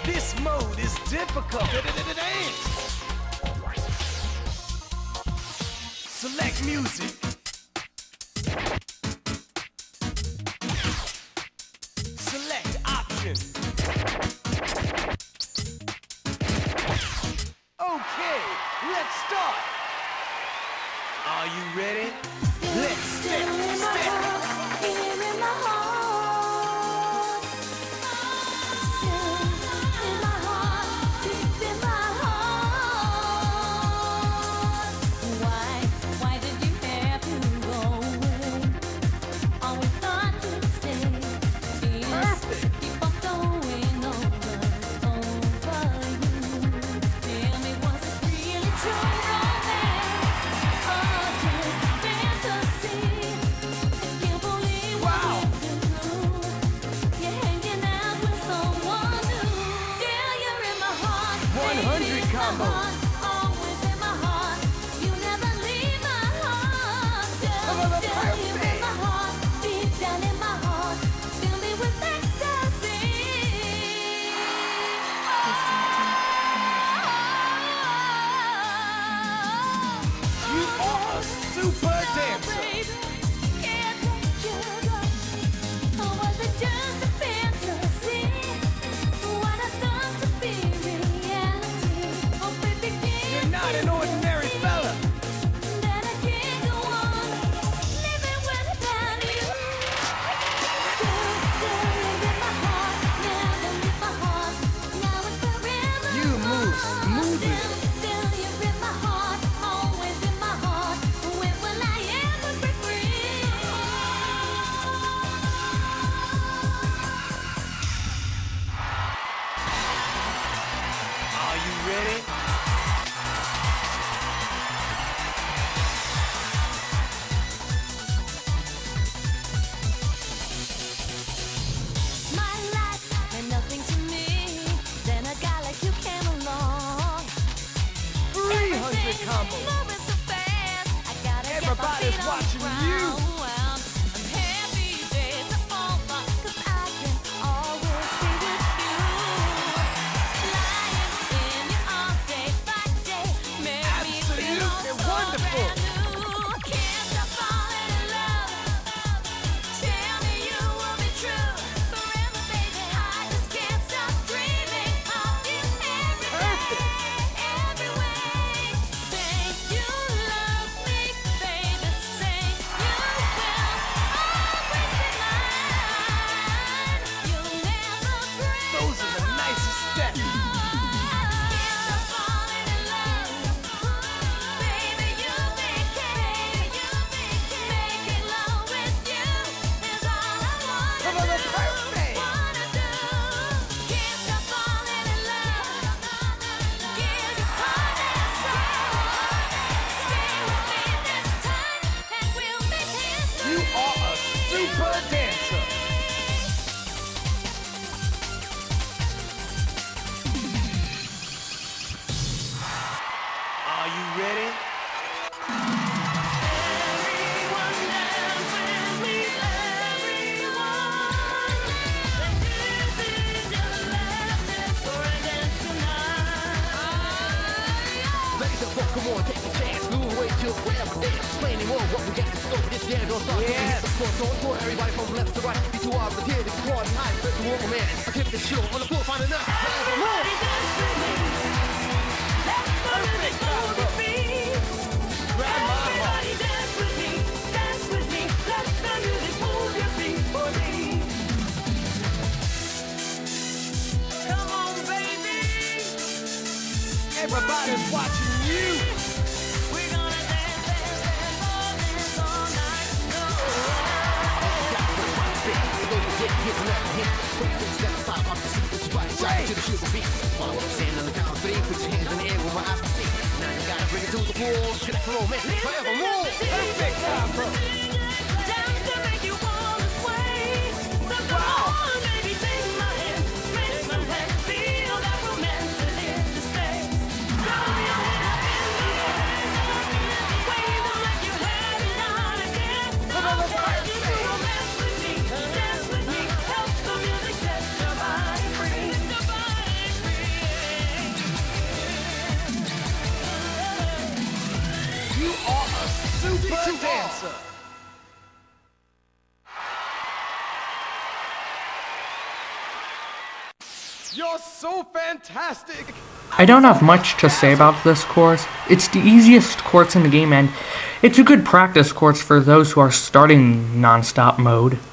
This mode is difficult. Dance. Select music. Select option. Okay, let's start. Are you ready? Let's step. Here in my heart, in my heart, deep in my heart. Why did you have to go away? Always thought you'd stay. Tears keep on flowing over you. Tell me, was it really true romance or just fantasy? Can't believe what you do. You're hanging out with someone new. Still, you're in my heart. 100 combo. Always in my heart. You never leave my heart. Still, you're in my heart. Deep down in my heart. Fill me with ecstasy. You are a super dancer. You're not an ordinary fella. You move smoothly. Still, you're in my heart, always in my heart. When will I ever be free? Are you ready? My life meant nothing to me. Then a guy like you came along. 300 combo. Moving so fast, I gotta Everybody's get my feet watching on the you. ground. I'm happy days are over, 'cause I can always be with you. Lying in your arms day by day, make me feel Absolutely so wonderful. brand new. Can't stop falling in love. Tell me you will be true forever, baby. I just can't stop dreaming of you every day, every way. Say you love me, baby. Say you will always be mine. You'll never break Those are the nicest steps. Can't stop falling in love, baby. You make making love with you is all I wanna Come on, do. perfect. Wanna do. Can't stop falling in love. Give your heart and soul. Stay with me this time, and we'll make history. You are a super dancer. Are you ready? Everyone dance with me, everyone. This is your last dance for a dance tonight. Ladies and folks, come on, take a chance. Move away till wherever they explain more what we got in store. This jam don't stop. Yes. Of course, on tour, everybody from left to right. These two are here to squad and high. First of all, man, I keep the show on the floor, find enough. Everybody dance with me. Let the music move your feet. Grab my heart. Everybody dance with me. Dance with me. Let the music move your feet for me. Come on, baby. Everybody's watching you. We're gonna dance, dance, dance all night long. To the sugar beat. Follow up, stand on the count of three. Put your hands in the air with my eyes to see. Now you gotta bring it to the floor. Shit, for romance, forevermore. Perfect combo. Dance to make you wanna sway. So come on, baby, take my hand. Make some head. Feel that romance is here to stay. Throw your head up in the air. Wave them like you had it on again. Come on, let's Dance dance. romance with me. Dance with me. Help the music set your body free. super dancer. You're so fantastic. I don't have much to say about this course. It's the easiest course in the game, and it's a good practice course for those who are starting non-stop mode.